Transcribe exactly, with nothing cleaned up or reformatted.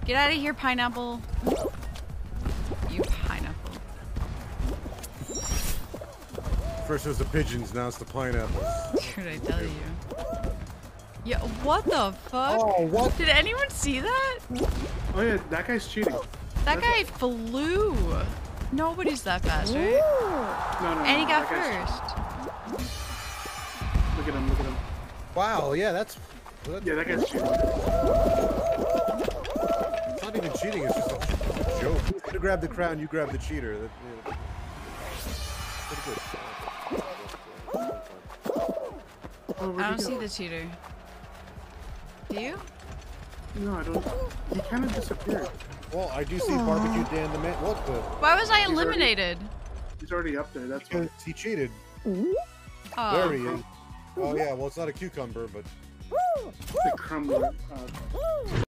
Get out of here, pineapple. You pineapple. First it was the pigeons, now it's the pineapples. What did I tell you? Yeah, what the fuck? Oh, what? Did anyone see that? Oh yeah, that guy's cheating. That guy flew. Nobody's that fast, right? No, no, And he no, got that guy's first. Look at him, look at him. Wow, yeah, that's... that's Yeah, that guy's cheating. It's not even cheating, it's just a joke. Who's gonna grab the crown, you grab the cheater. That, yeah. Pretty good. Oh, I don't see the cheater. Do you? No, I don't. He kind of disappeared. Well, I do see Barbecue Dan the man. What the? Why was I He's already- eliminated? He's already up there, that's why. Because he cheated. Oh. There he is. Oh yeah, well it's not a cucumber, but... The crumbler. Uh,